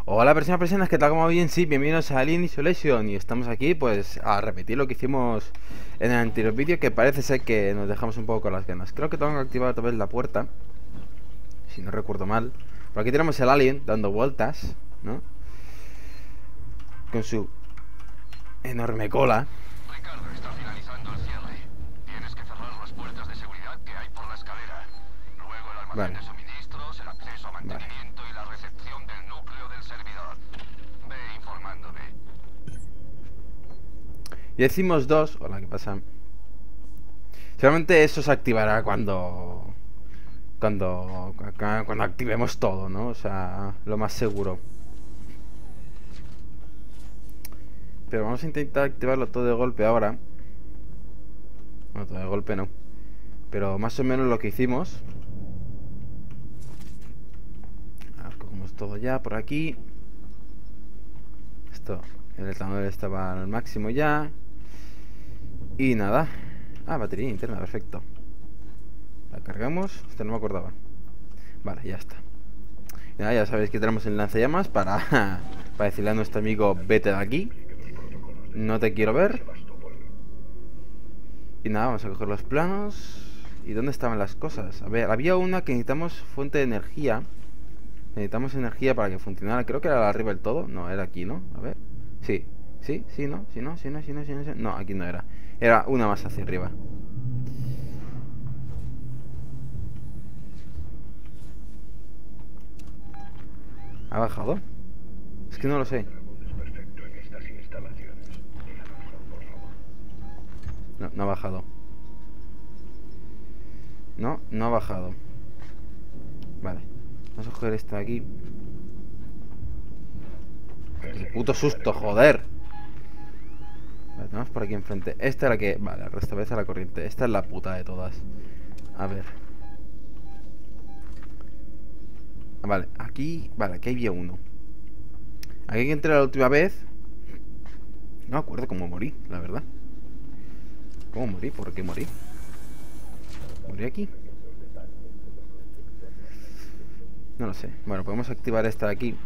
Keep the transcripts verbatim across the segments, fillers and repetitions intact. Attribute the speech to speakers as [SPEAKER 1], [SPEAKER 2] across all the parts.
[SPEAKER 1] Hola personas, personas, ¿qué tal? ¿Cómo bien? Sí, bienvenidos a Alien Isolation. Y estamos aquí pues a repetir lo que hicimos en el anterior vídeo, que parece ser que nos dejamos un poco con las ganas. Creo que tengo que activar otra vez la puerta, si no recuerdo mal. Por aquí tenemos el alien dando vueltas, ¿no? Con su enorme cola.
[SPEAKER 2] Ricardo, está finalizando el cierre. Tienes que cerrar las puertas de seguridad que hay por la escalera. Luego el almacén
[SPEAKER 1] Vale,
[SPEAKER 2] de suministros, el acceso a
[SPEAKER 1] vale.
[SPEAKER 2] mantenimiento y la recepción del núcleo del servidor. Ve informándome.
[SPEAKER 1] Y decimos dos. Hola, ¿qué pasa? Seguramente eso se activará cuando... Cuando... Cuando activemos todo, ¿no? O sea, lo más seguro. Pero vamos a intentar activarlo todo de golpe ahora. Bueno, todo de golpe no. Pero más o menos lo que hicimos. A ver, cogemos todo ya por aquí. Esto, el etanol estaba al máximo ya. Y nada. Ah, batería interna, perfecto. La cargamos. Esto no me acordaba. Vale, ya está. Y nada, ya sabéis que tenemos el lanzallamas para, para decirle a nuestro amigo: vete de aquí. No te quiero ver. Y nada, vamos a coger los planos. ¿Y dónde estaban las cosas? A ver, había una que necesitamos fuente de energía. Necesitamos energía para que funcionara. Creo que era arriba del todo. No, era aquí, ¿no? A ver. Sí, sí, sí, no, sí, no, sí, no, sí, no, sí, no, sí. No, aquí no era. Era una más hacia arriba. ¿Ha bajado? Es que no lo sé. No, no ha bajado. No, no ha bajado. Vale. Vamos a coger esto de aquí. ¡Qué puto susto, joder! Vale, tenemos por aquí enfrente. Esta es la que... Vale, restablece la corriente. Esta es la puta de todas. A ver. Vale, aquí... Vale, aquí había uno. Aquí que entré la última vez. No me acuerdo cómo morí, la verdad. ¿Cómo morí? ¿Por qué morí? ¿Morí aquí? No lo sé. Bueno, podemos activar esta de aquí.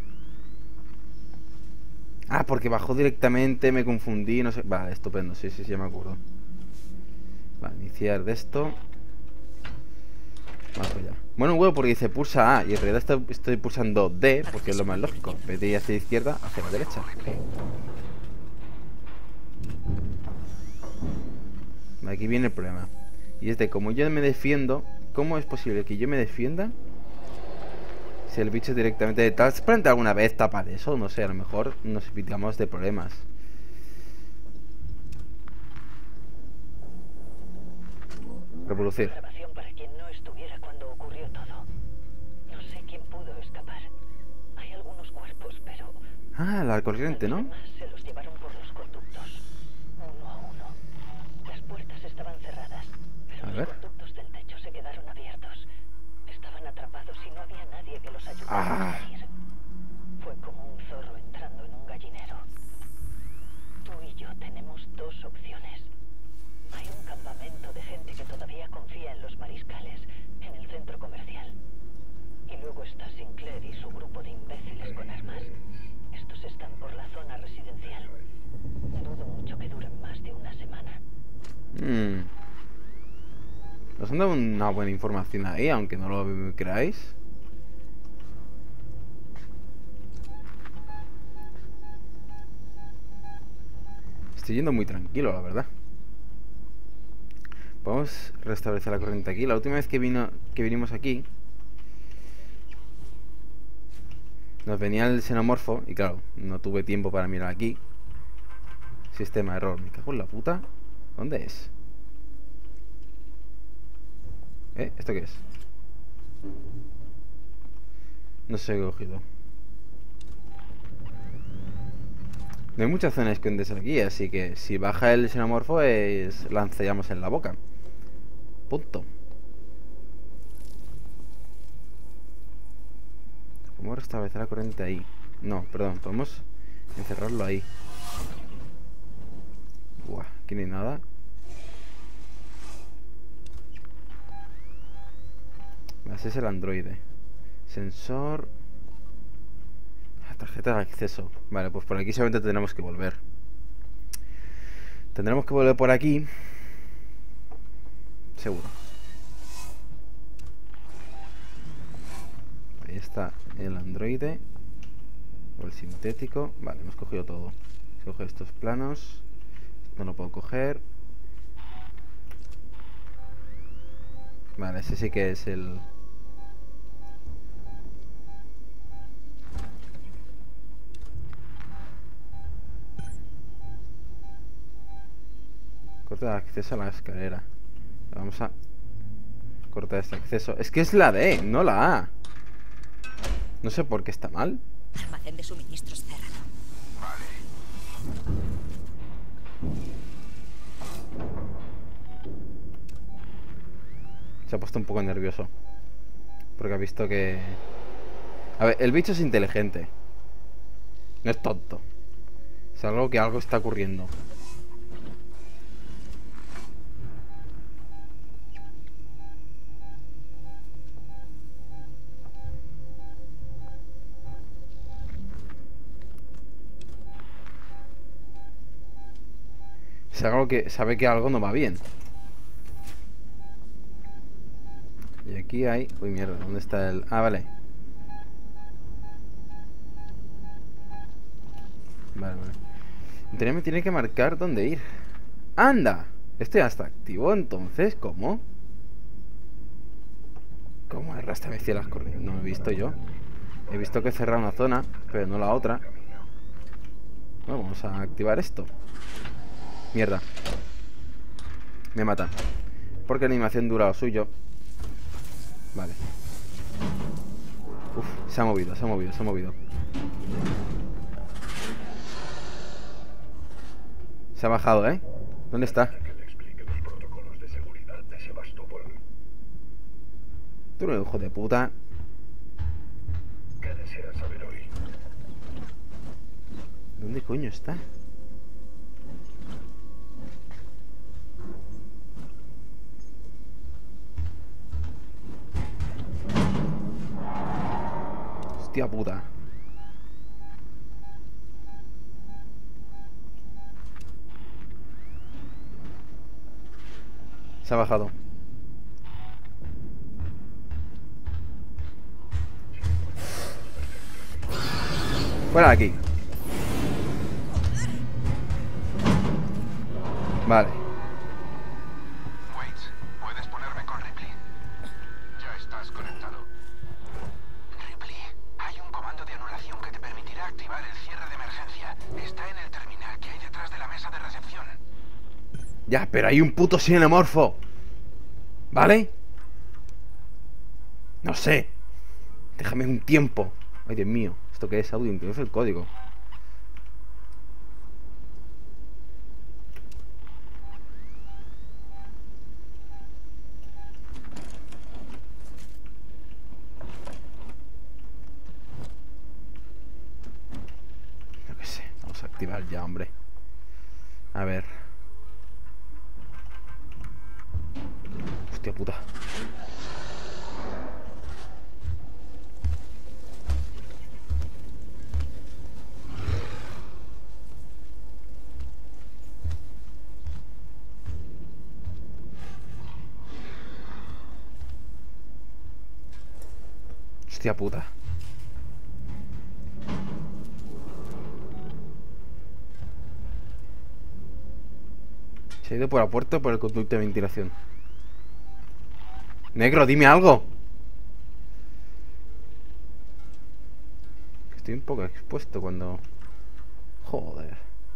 [SPEAKER 1] Ah, porque bajó directamente, me confundí, no sé. Vale, estupendo, sí, sí, sí, ya me acuerdo. Vale, iniciar de esto. Vamos allá. Bueno, un huevo porque dice pulsa A y en realidad estoy, estoy pulsando D porque es lo más lógico. En vez de ir hacia la izquierda, hacia la derecha. Aquí viene el problema. Y es de como yo me defiendo, ¿cómo es posible que yo me defienda si el bicho directamente de tal? ¿Planta alguna vez tapar eso? No sé, a lo mejor nos evitamos de problemas. Reproducir.
[SPEAKER 3] Grabación para quien no estuviera cuando ocurrió todo. No sé quién pudo escapar. Hay algunos cuerpos, pero
[SPEAKER 1] Ah, la corriente,
[SPEAKER 3] a los
[SPEAKER 1] ¿no?
[SPEAKER 3] demás se los llevaron por los conductos, uno a uno. Las puertas estaban cerradas, pero
[SPEAKER 1] A
[SPEAKER 3] los
[SPEAKER 1] ver.
[SPEAKER 3] conductos del techo se quedaron abiertos. Estaban atrapados y no había nadie que los ayudara
[SPEAKER 1] Ah.
[SPEAKER 3] a salir. Fue como un zorro entrando en un gallinero. Tú y yo tenemos dos opciones. Hay un campamento de gente que todavía confía en los mariscales, en el centro comercial. Y luego está Sinclair y su grupo de imbéciles con armas. Estos están por la zona residencial. Dudo mucho que duren más de una semana.
[SPEAKER 1] Hmm. Nos han dado una buena información ahí, aunque no lo creáis. Estoy yendo muy tranquilo, la verdad. Podemos restablecer la corriente aquí. La última vez que vino, que vinimos aquí, nos venía el xenomorfo y claro, no tuve tiempo para mirar aquí. Sistema error. Me cago en la puta. ¿Dónde es? ¿Eh? ¿Esto qué es? No sé qué he cogido. No hay muchas zonas escondidas aquí, así que si baja el xenomorfo es lanzamos en la boca. Punto. ¿Cómo restablecer la corriente ahí? No, perdón, podemos encerrarlo ahí. Buah, aquí no hay nada. Ese es el androide. Sensor. Tarjeta de acceso. Vale, pues por aquí solamente tendremos que volver. Tendremos que volver por aquí. Seguro. Ahí está el androide. O el sintético. Vale, hemos cogido todo. Coge estos planos. No lo puedo coger. Vale, ese sí que es el... Corta acceso a la escalera. Vamos a cortar este acceso. Es que es la D, no la A. No sé por qué está mal.
[SPEAKER 4] Almacén de suministros cerrado.
[SPEAKER 1] Se ha puesto un poco nervioso porque ha visto que... A ver, el bicho es inteligente. No es tonto. Es algo que algo está ocurriendo. Es algo que sabe que algo no va bien. Y aquí hay... Uy, mierda, ¿dónde está el...? Ah, vale. Vale, vale. Entonces me tiene que marcar dónde ir. ¡Anda! Esto ya está activo, entonces, ¿cómo? ¿Cómo restablecer las corrientes? No lo he visto yo. He visto que he cerrado una zona, pero no la otra. Bueno, vamos a activar esto. Mierda. Me mata. Porque la animación dura lo suyo. Vale. Uf, se ha movido, se ha movido, se ha movido. Se ha bajado, ¿eh? ¿Dónde está? Tú eres un hijo de puta. ¿Dónde coño está? Hostia puta. Se ha bajado. Fuera de aquí. Vale.
[SPEAKER 2] Waits, ¿puedes ponerme con Ripley? Ya estás conectado. Ripley, hay un comando de anulación que te permitirá activar el cierre de emergencia. Está en el terminal que hay detrás de la mesa de recepción.
[SPEAKER 1] Ya, pero hay un puto xenomorfo. ¿Vale? No sé. Déjame un tiempo. Ay, Dios mío. ¿Esto qué es? Audio, introduce el código. Yo qué sé. Vamos a activar ya, hombre. A ver. Hostia puta. Hostia puta. Se ha ido por la puerta o por el conducto de ventilación. Negro, dime algo. Estoy un poco expuesto cuando... Joder.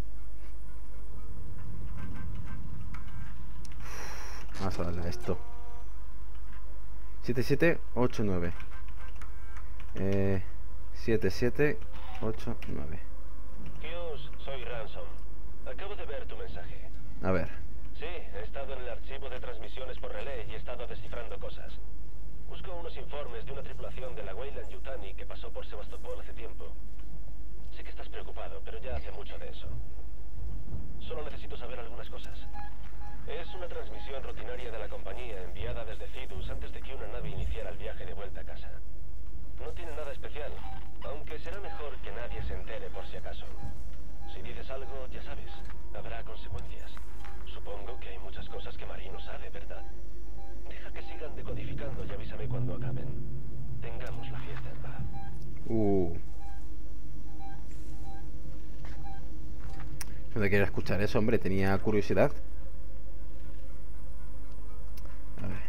[SPEAKER 1] Uf, vamos a darle a esto. siete siete ocho nueve. Eh, siete siete ocho nueve.
[SPEAKER 5] Hughes, soy Ransom. Acabo de ver tu mensaje.
[SPEAKER 1] A ver.
[SPEAKER 5] Sí, he estado en el archivo de transmisiones por relé y he estado descifrando cosas. Busco unos informes de una tripulación de la Weyland-Yutani que pasó por Sebastopol hace tiempo. Sé que estás preocupado, pero ya hace mucho de eso. Solo necesito saber algunas cosas. Es una transmisión rutinaria de la compañía enviada desde Cidus antes de que una nave iniciara el viaje de vuelta a casa. No tiene nada especial, aunque será mejor que nadie se entere por si acaso. Si dices algo, ya sabes, habrá consecuencias. Supongo que hay muchas cosas que Marie no sabe, ¿verdad? Deja que sigan decodificando y avísame cuando acaben. Tengamos la fiesta en paz.
[SPEAKER 1] Uh. No te quería escuchar eso, hombre. Tenía curiosidad. A ver.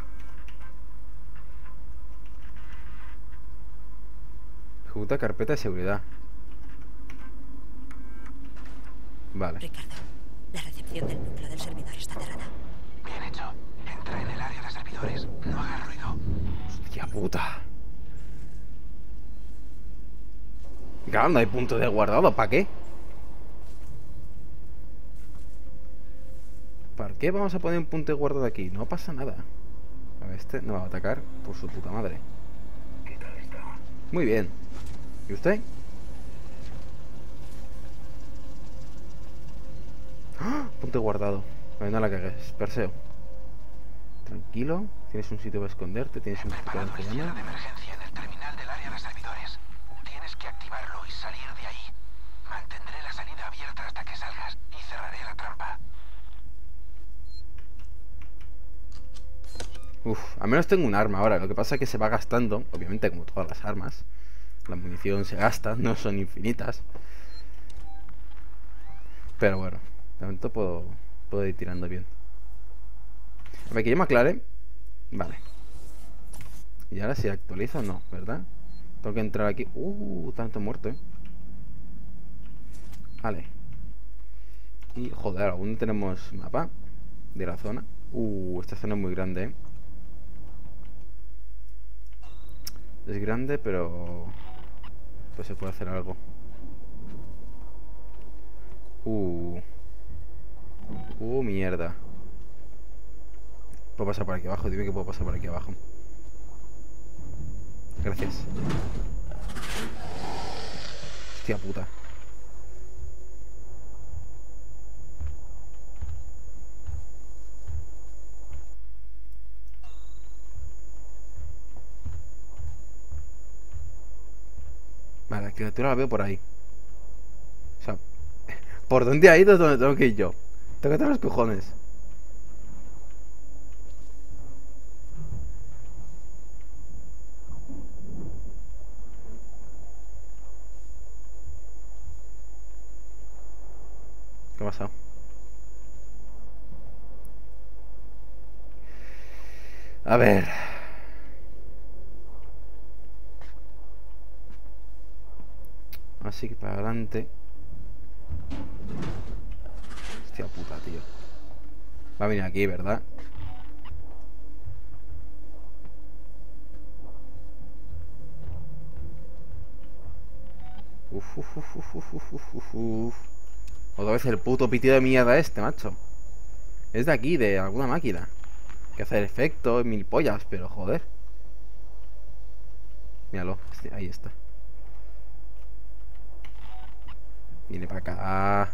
[SPEAKER 1] Ejecuta carpeta de seguridad. Vale.
[SPEAKER 4] Ricardo, la recepción del núcleo del servidor está cerrada.
[SPEAKER 2] Bien hecho. Entra en el área de servidores. No hagas ruido.
[SPEAKER 1] Hostia puta. Claro, no hay punto de guardado. ¿Para qué? ¿Para qué vamos a poner un punto de guardado aquí? No pasa nada. A ver, este no va a atacar por su puta madre.
[SPEAKER 2] ¿Qué tal está?
[SPEAKER 1] Muy bien. ¿Y usted? ¡Ah! Punto guardado. A ver, no la cagues. Perseo. Tranquilo. Tienes un sitio para esconderte. Tienes un sitio para
[SPEAKER 2] Preparado el cierre de
[SPEAKER 1] enseñar.
[SPEAKER 2] emergencia en el terminal del área de servidores. Tienes que activarlo y salir de ahí. Mantendré la salida abierta hasta que salgas y cerraré la trampa.
[SPEAKER 1] Uf, al menos tengo un arma ahora. Lo que pasa es que se va gastando. Obviamente, como todas las armas. La munición se gasta. No son infinitas. Pero bueno. De momento puedo, puedo ir tirando bien. A ver, que yo me aclare. Vale. Y ahora si actualizo, no, ¿verdad? Tengo que entrar aquí. Uh, tanto muerto, eh. Vale. Y joder, aún no tenemos mapa de la zona. Uh, esta zona es muy grande, eh. Es grande, pero pues se puede hacer algo. Uh. Uh, mierda. Puedo pasar por aquí abajo, dime que puedo pasar por aquí abajo. Gracias. Hostia puta. Vale, la criatura la veo por ahí. O sea, ¿por dónde ha ido es donde tengo que ir yo? Tengo que tener los cojones. ¿Qué ha pasado? A ver. Así que para adelante. Hostia puta, tío. Va a venir aquí, ¿verdad? Uf, uf, uf, uf, uf, uf, uf, uf. Otra vez el puto pitido de mierda este, macho. Es de aquí, de alguna máquina. Que hace el efecto, mil pollas, pero joder. Míralo, este, ahí está. Viene para acá.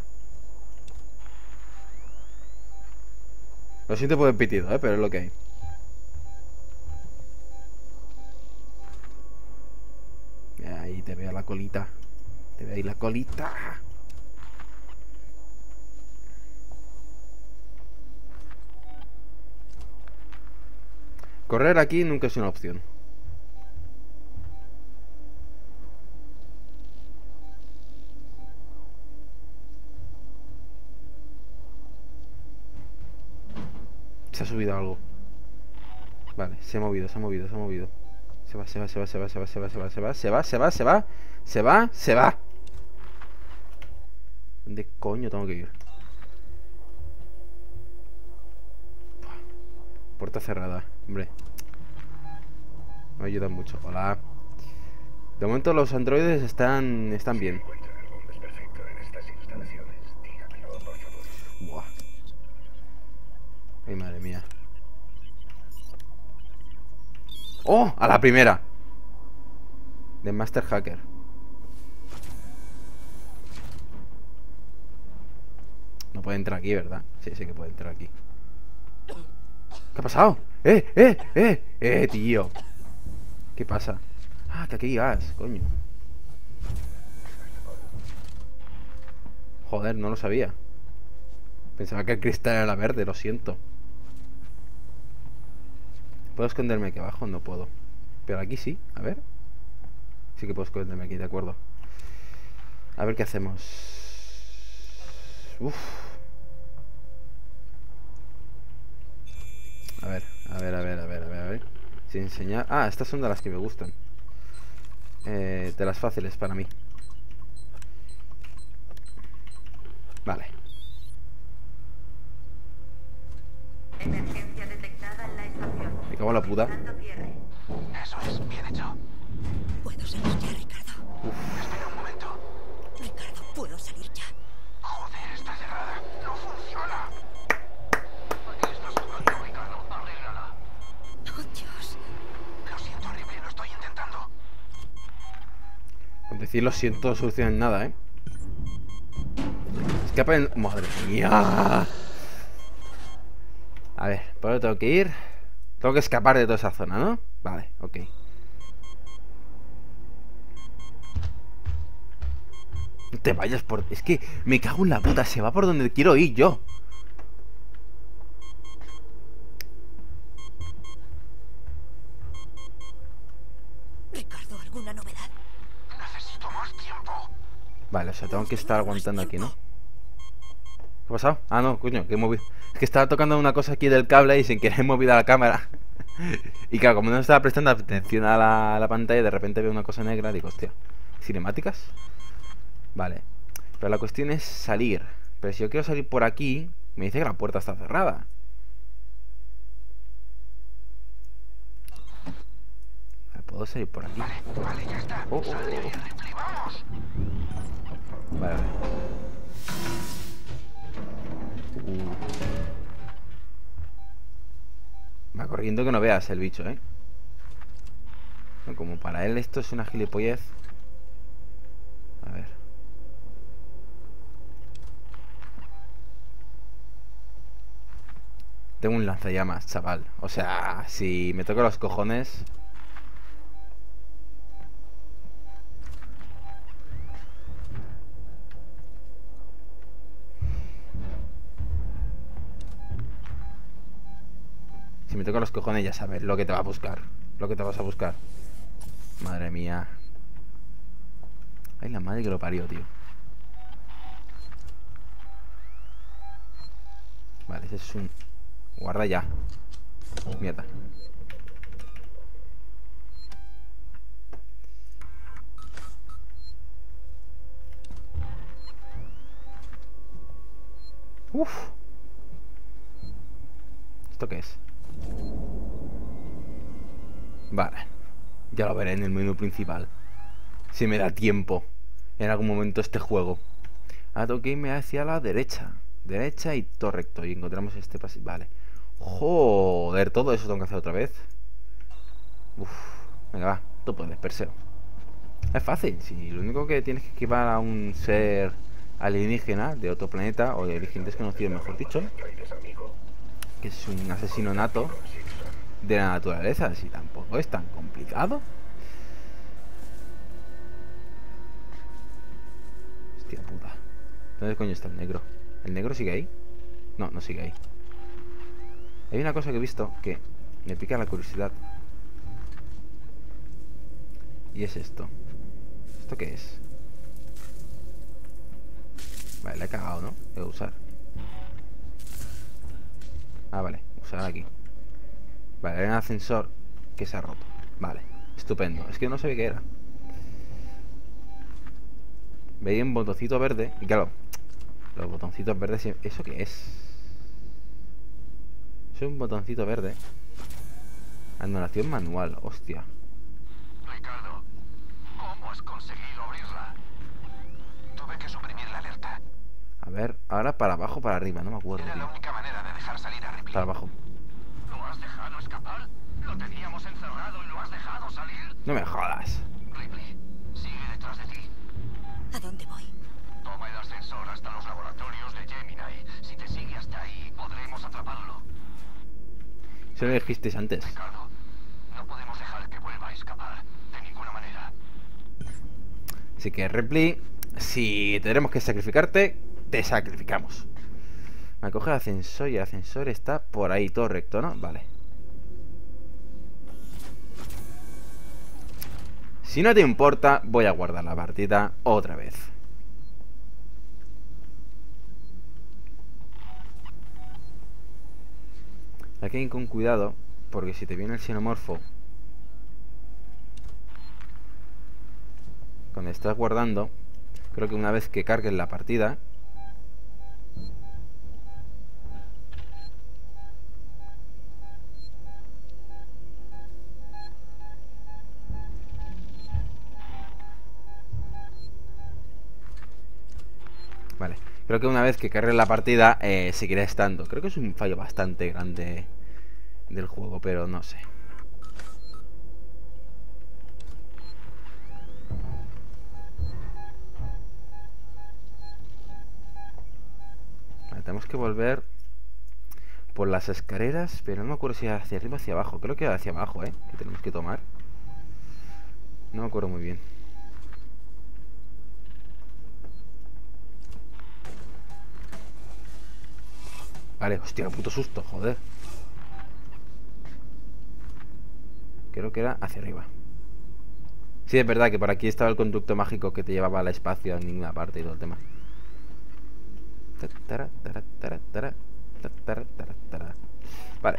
[SPEAKER 1] Lo siento por el pitido, eh, pero es lo que hay. Ahí te veo la colita. Te veo ahí la colita. Correr aquí nunca es una opción. Se ha subido algo. Vale, se ha movido, se ha movido, se ha movido. Se va, se va, se va, se va, se va, se va, se va, se va, se va, se va, se va, se va, se va. ¿Dónde coño tengo que ir? Puerta cerrada, hombre. No ayuda mucho. Hola. De momento los androides están están bien.
[SPEAKER 2] ¿Encuentran algún desperfecto en estas instalaciones? Dígamelo, por favor.
[SPEAKER 1] Buah. Ay, madre mía. ¡Oh! A la primera. De Master Hacker. No puede entrar aquí, ¿verdad? Sí, sí que puede entrar aquí. ¿Qué ha pasado? ¡Eh, eh, eh! ¡Eh, tío! ¿Qué pasa? Ah, que aquí hay gas, coño. Joder, no lo sabía. Pensaba que el cristal era verde, lo siento. ¿Puedo esconderme aquí abajo? No puedo. Pero aquí sí, a ver. Sí que puedo esconderme aquí, de acuerdo. A ver qué hacemos. Uf. A ver, a ver, a ver, a ver, a ver, a ver. Sin enseñar. Ah, estas son de las que me gustan. Eh, de las fáciles para mí. Vale.
[SPEAKER 6] Emergencia detectada en la estación.
[SPEAKER 1] Me cago en la puta.
[SPEAKER 6] Dando cierre.
[SPEAKER 2] Eso es, bien hecho.
[SPEAKER 4] Puedo salir ya, Ricardo.
[SPEAKER 2] Espera un momento.
[SPEAKER 4] Ricardo, puedo salir ya.
[SPEAKER 2] Joder, está cerrada. No funciona. ¿Por qué estás jugando, Ricardo? Arréglala.
[SPEAKER 4] Oh, Dios.
[SPEAKER 2] Lo siento, Ripley, lo estoy intentando.
[SPEAKER 1] Con decir lo siento no solucionan nada, ¿eh? Escapa en... Madre mía. A ver, ¿por dónde tengo que ir? Tengo que escapar de toda esa zona, ¿no? Vale, ok. No te vayas por... Es que me cago en la puta. Se va por donde quiero ir yo.
[SPEAKER 4] Ricardo, ¿alguna novedad?
[SPEAKER 2] Necesito más tiempo.
[SPEAKER 1] Vale, o sea, tengo que estar aguantando aquí, ¿no? ¿Qué ha pasado? Ah, no, coño, que he movido. Es que estaba tocando una cosa aquí del cable y sin querer he movido la cámara. Y claro, como no estaba prestando atención a la, a la pantalla, de repente veo una cosa negra, digo, hostia, ¿cinemáticas? Vale. Pero la cuestión es salir. Pero si yo quiero salir por aquí, me dice que la puerta está cerrada. ¿Puedo salir por aquí?
[SPEAKER 2] Vale, vale, ya está.
[SPEAKER 1] Oh, oh,
[SPEAKER 2] Sal de
[SPEAKER 1] oh.
[SPEAKER 2] ahí, Ripley, vamos.
[SPEAKER 1] Vale, vale. Uh. Va corriendo que no veas el bicho, ¿eh? No, como para él esto es una gilipollez. A ver. Tengo un lanzallamas, chaval. O sea, si me toca los cojones... Si me toca los cojones ya sabes lo que te va a buscar. Lo que te vas a buscar. Madre mía. Ay, la madre que lo parió, tío. Vale, ese es un... Guarda ya. Mierda. Uf. ¿Esto qué es? Vale. Ya lo veré en el menú principal. Si me da tiempo en algún momento este juego. Ahora tengo que irme hacia la derecha. Derecha y todo recto. Y encontramos este pasillo. Vale. Joder, todo eso tengo que hacer otra vez. Uf. Venga, va. Tú puedes, Perseo. Es fácil. Si lo único que tienes que esquivar a un ser alienígena de otro planeta, o de origen desconocido, mejor dicho, que es un asesino nato de la naturaleza. Si tampoco es tan complicado. Hostia puta. ¿Dónde coño está el negro? ¿El negro sigue ahí? No, no sigue ahí. Hay una cosa que he visto que me pica la curiosidad. Y es esto. ¿Esto qué es? Vale, la he cagado, ¿no? Voy a usar. Ah, vale, usar aquí. Vale, hay un ascensor que se ha roto. Vale, estupendo. Es que no sabía qué era. Veía un botoncito verde. Y claro, los botoncitos verdes. ¿Eso qué es? Es un botoncito verde. Anulación manual, hostia.
[SPEAKER 2] Ricardo, ¿cómo has conseguido abrirla? Tuve que suprimir la alerta.
[SPEAKER 1] A ver, ahora para abajo, para arriba, no me acuerdo,
[SPEAKER 2] Era la
[SPEAKER 1] tío.
[SPEAKER 2] única manera de dejar salir a Ripley.
[SPEAKER 1] Para abajo.
[SPEAKER 2] ¿Lo has dejado escapar? ¿Lo teníamos encerrado y lo has dejado salir?
[SPEAKER 1] No me jodas.
[SPEAKER 2] Ripley, sigue detrás de ti.
[SPEAKER 4] ¿A dónde voy?
[SPEAKER 2] Toma el ascensor hasta los laboratorios de Gemini. Si te sigue hasta ahí, podremos atraparlo.
[SPEAKER 1] Eso lo dijisteis antes.
[SPEAKER 2] Ricardo, no podemos dejar que vuelva a escapar. De ninguna manera.
[SPEAKER 1] Así que, Ripley, si tenemos que sacrificarte, te sacrificamos. Me coge el ascensor y el ascensor está por ahí, todo recto, ¿no? Vale. Si no te importa, voy a guardar la partida otra vez. Hay que ir con cuidado, porque si te viene el xenomorfo cuando estás guardando, creo que una vez que cargues la partida, vale, creo que una vez que cargues la partida eh, seguirá estando. Creo que es un fallo bastante grande del juego, pero no sé. Tenemos que volver por las escaleras, pero no me acuerdo si hacia arriba o hacia abajo. Creo que hacia abajo, ¿eh? Que tenemos que tomar. No me acuerdo muy bien. Vale, hostia, puto susto, joder. Creo que era hacia arriba. Sí, es verdad que por aquí estaba el conducto mágico que te llevaba al espacio a ninguna parte y todo el tema. Vale.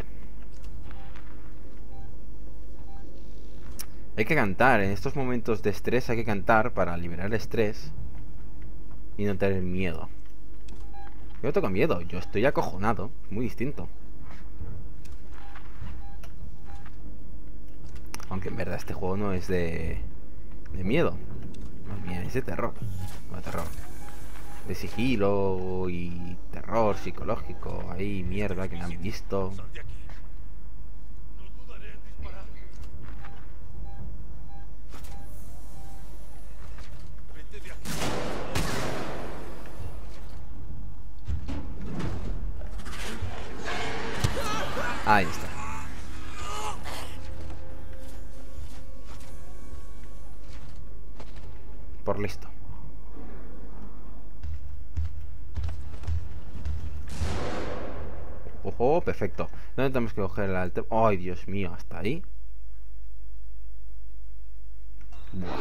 [SPEAKER 1] Hay que cantar. En estos momentos de estrés hay que cantar para liberar el estrés y no tener miedo. Yo no tengo miedo, yo estoy acojonado. Muy distinto. Aunque en verdad este juego no es de de miedo. Más bien es de terror. No de terror. De sigilo y terror psicológico. Ahí, mierda, que me han visto. Ahí está. Por listo. Ojo, perfecto. ¿Dónde tenemos que coger el alter? ¡Ay, Dios mío! ¿Hasta ahí? Buah.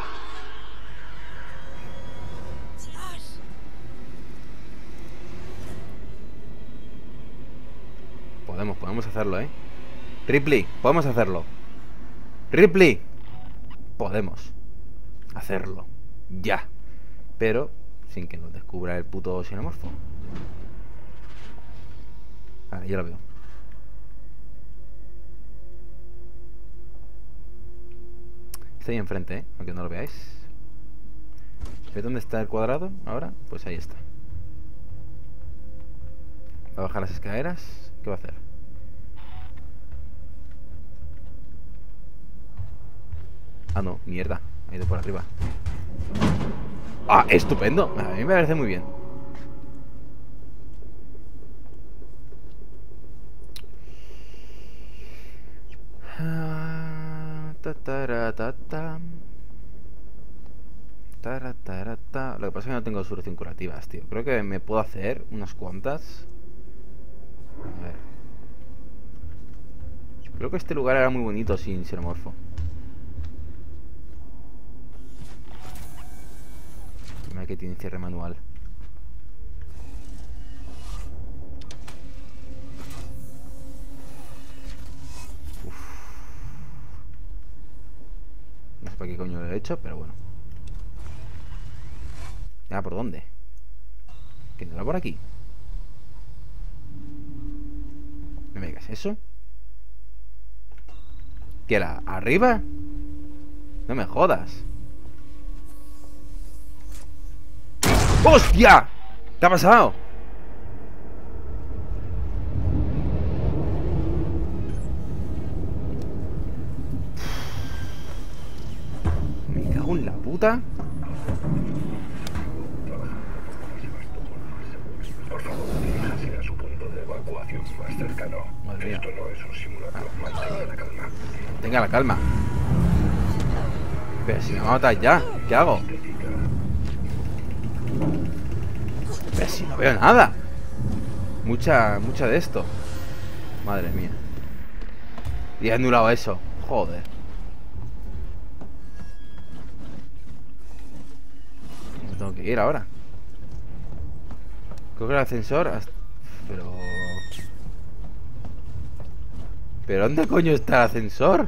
[SPEAKER 1] Podemos, podemos hacerlo, ¿eh? Ripley, podemos hacerlo. Ripley, podemos hacerlo. Ya. Pero sin que nos descubra el puto xenomorfo. Vale, ya lo veo. Está ahí enfrente, ¿eh? Aunque no lo veáis. ¿Veis dónde está el cuadrado ahora? Pues ahí está. Va a bajar las escaleras. ¿Qué va a hacer? Ah, no, mierda. Ha ido por arriba. Ah, estupendo. A mí me parece muy bien. Ta, ta, ta, ta. Ta, ta, ta. Lo que pasa es que no tengo solución curativas, tío. Creo que me puedo hacer unas cuantas. A ver. Creo que este lugar era muy bonito sin xenomorfo. Mira que tiene cierre manual. No sé para qué coño lo he hecho, pero bueno. Ah, ¿por dónde? ¿Que no era por aquí? No me digas eso. ¿Que la arriba? No me jodas. ¡Hostia! ¿Qué ha pasado? Me cago en la puta.
[SPEAKER 7] Por favor, diríjase a su punto de evacuación más cercano.
[SPEAKER 1] Madre mía.
[SPEAKER 7] Esto no es un simulacro. Mantenga la calma.
[SPEAKER 1] Tenga la calma. Pero si me matas ya, ¿qué hago?
[SPEAKER 7] Estética.
[SPEAKER 1] No veo nada. Mucha, mucha de esto. Madre mía. Y he anulado eso. Joder. ¿Dónde tengo que ir ahora? Coge el ascensor hasta... Pero... ¿Pero dónde coño está el ascensor?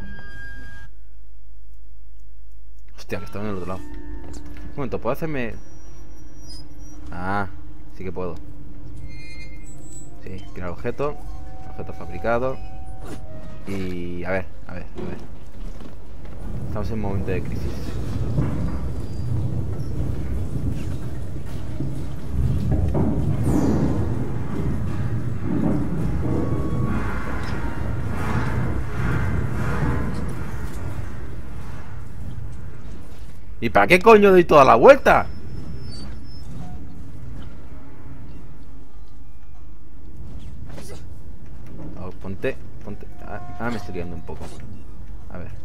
[SPEAKER 1] Hostia, que estaba en el otro lado. Un momento, ¿puedo hacerme...? Ah, sí que puedo. Sí, tirar objeto. Objeto fabricado. Y... a ver, a ver, a ver. Estamos en un momento de crisis. ¿Y para qué coño doy toda la vuelta? Oh, ponte, ponte. Ah, ah, me estoy liando un poco. A ver.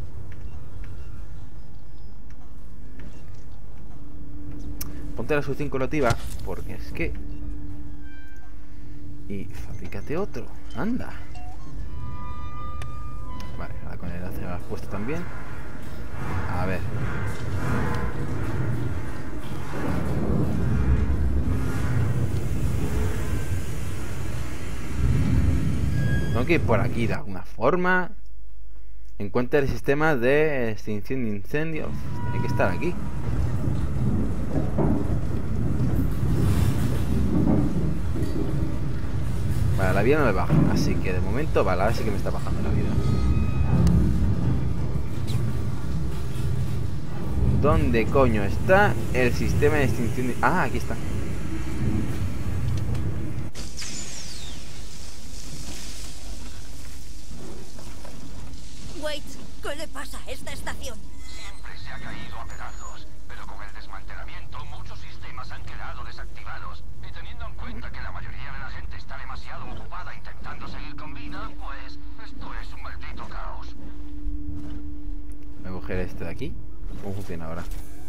[SPEAKER 1] Ponte la solución colativa, porque es que... Y fabrícate otro. Anda. Vale, ahora con el acero lo has puesto también. A ver. Tengo que ir por aquí de alguna forma. Encuentra el sistema de extinción de incendios. Tiene que estar aquí. Vale, la vida no me baja. Así que de momento, vale, ahora sí que me está bajando la vida. ¿Dónde coño está el sistema de extinción de... Ah, aquí está.
[SPEAKER 4] Wait, ¿qué le pasa a esta estación?
[SPEAKER 2] Siempre se ha caído a pedazos, pero con el desmantelamiento muchos sistemas han quedado desactivados. Y teniendo en cuenta que la mayoría de la gente está demasiado ocupada intentando seguir con vida, pues esto es un maldito caos.
[SPEAKER 1] Voy a coger este de aquí. ¿Cómo funciona ahora?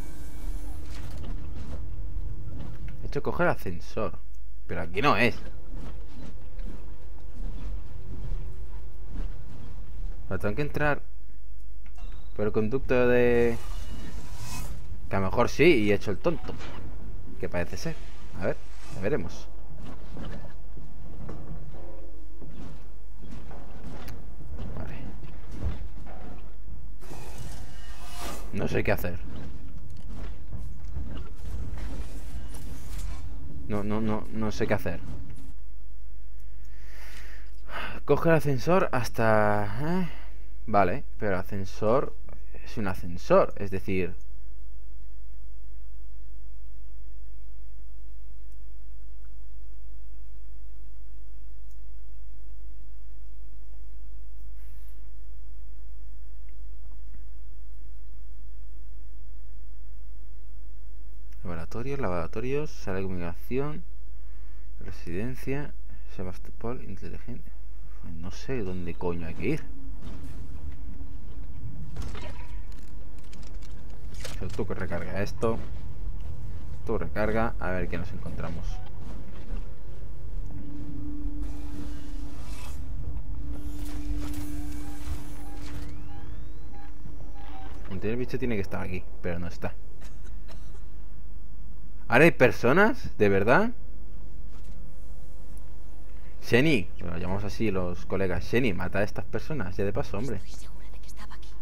[SPEAKER 1] He hecho coger ascensor, pero aquí no es. Pero tengo que entrar por el conducto de... Que a lo mejor sí y he hecho el tonto. Que parece ser. A ver, ya veremos. Vale. No sé qué hacer. No, no, no, no sé qué hacer. Coge el ascensor hasta... ¿eh? Vale, pero el ascensor es un ascensor, es decir... Laboratorios, laboratorios, sala de comunicación, residencia, Sebastopol, inteligente. No sé dónde coño hay que ir. Yo tú que recarga esto. Tú recarga, a ver qué nos encontramos. El bicho tiene que estar aquí, pero no está. ¿Ahora hay personas? ¿De verdad? Sheni, lo llamamos así los colegas. Sheni, mata a estas personas, ya de paso, hombre.
[SPEAKER 4] Estoy segura de que estaba aquí.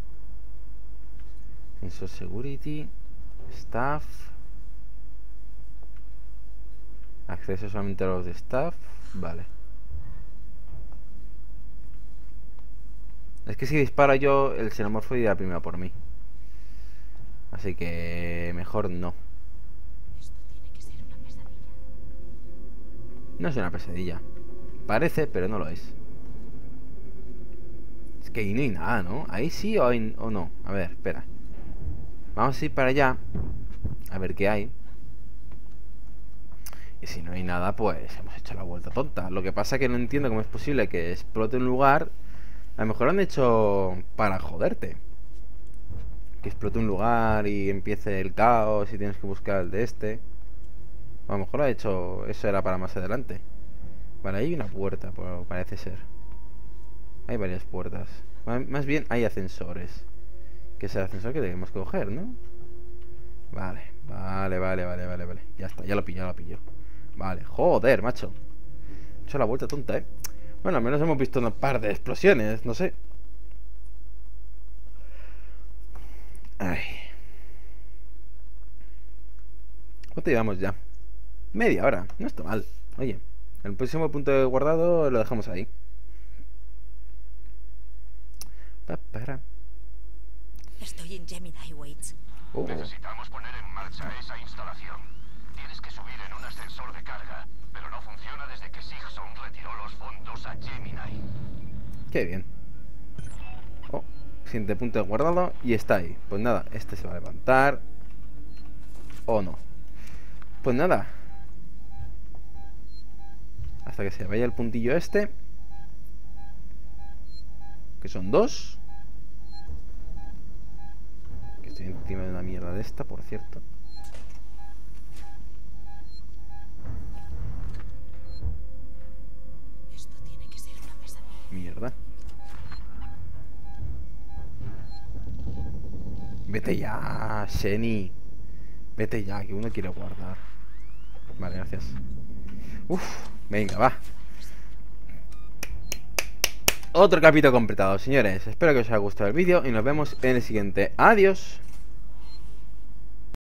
[SPEAKER 1] Sensor Security, Staff. Acceso solamente a los de Staff. Vale. Es que si dispara yo, el xenomorfo irá primero por mí. Así que mejor no.
[SPEAKER 4] Esto tiene que ser una pesadilla.
[SPEAKER 1] No es una pesadilla. Parece, pero no lo es. Es que ahí no hay nada, ¿no? Ahí sí o, hay, o no. A ver, espera. Vamos a ir para allá. A ver qué hay. Y si no hay nada, pues hemos hecho la vuelta tonta. Lo que pasa es que no entiendo cómo es posible que explote un lugar. A lo mejor lo han hecho para joderte. Que explote un lugar y empiece el caos y tienes que buscar el de este. A lo mejor lo ha hecho... Eso era para más adelante. Vale, hay una puerta, por- parece ser. Hay varias puertas. Má- Más bien hay ascensores. Que es el ascensor que tenemos que coger, ¿no? Vale, vale, vale, vale, vale, vale. Ya está, ya lo pillo, ya lo pillo. Vale, joder, macho. He hecho la vuelta tonta, ¿eh? Bueno, al menos hemos visto un par de explosiones, no sé. Ay. ¿Cuánto llevamos ya? Media hora, no está mal. Oye, el próximo punto de guardado lo dejamos ahí. Pa, para.
[SPEAKER 4] Estoy en Gemini, Waits.
[SPEAKER 1] Oh,
[SPEAKER 2] Necesitamos poner en marcha esa instalación. Tienes que subir en un ascensor de carga, pero no funciona desde que Sigson retiró los fondos a Gemini.
[SPEAKER 1] qué bien. Oh, siguiente punto de guardado y está ahí. Pues nada, este se va a levantar. O no. Pues nada. Hasta que se vaya el puntillo este. Que son dos. Que estoy encima de una mierda de esta, por cierto.
[SPEAKER 4] Esto tiene que ser una pesadilla.
[SPEAKER 1] Mierda. Vete ya, Sheni. Vete ya, que uno quiere guardar. Vale, gracias. Uf, venga, va. Otro capítulo completado, señores. Espero que os haya gustado el vídeo y nos vemos en el siguiente. Adiós.